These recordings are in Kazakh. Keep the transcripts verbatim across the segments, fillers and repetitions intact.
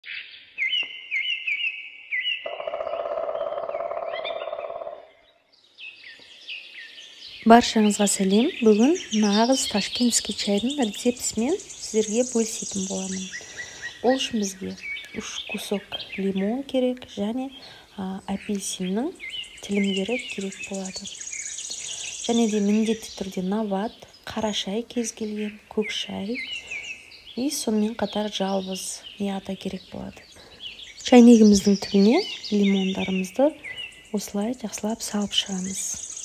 Баршаңызға сәлем. Бүгін нағыз ташкентский чайдың рецептісімен сіздерге бөлісетін боламын. Ол үшін бізге үш кусок лимон керек және а, апельсиннің тілімдері керек болады. Және де міндетті түрде нават, қара шай кез келген, көк шай и сонымен қатар жалбыз мята керек болады. Чайнегіміздің түбіне лимондарымызды осылай жақсылап салып шығамыз.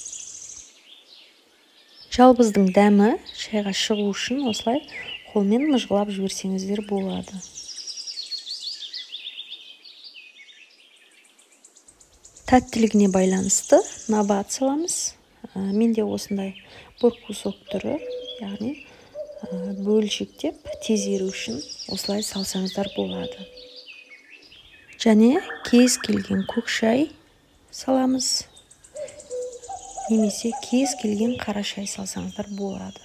Жалбыздың дәмі шайға шығу үшін осылай қолмен мыжғылап жіберсеңіздер болады. Тәттілігіне байланысты нават саламыз. Менде осындай бір кусок түрі, яғни бөлшектеп тез еру үшін осылай салсаңыздар болады. Және кез келген көк шай саламыз. Немесе кез келген қара шай салсаңыздар болады.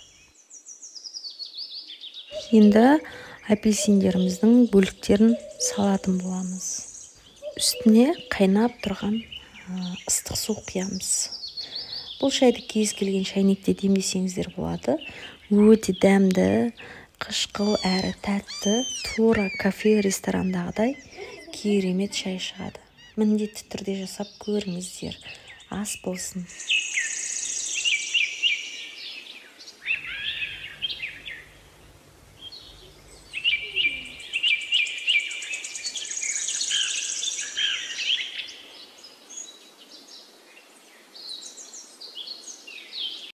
Енді апельсиндеріміздің бөліктерін салатын боламыз. Үстіне қайнап тұрған ыстық су құямыз. Бұл шайды кез келген шайнекте демдесеңіздер болады. Өте дәмді, қышқыл әрі тәтті, тура кафе ресторандағыдай керемет шай шығады. Міндетті түрде жасап көріңіздер. Ас болсын.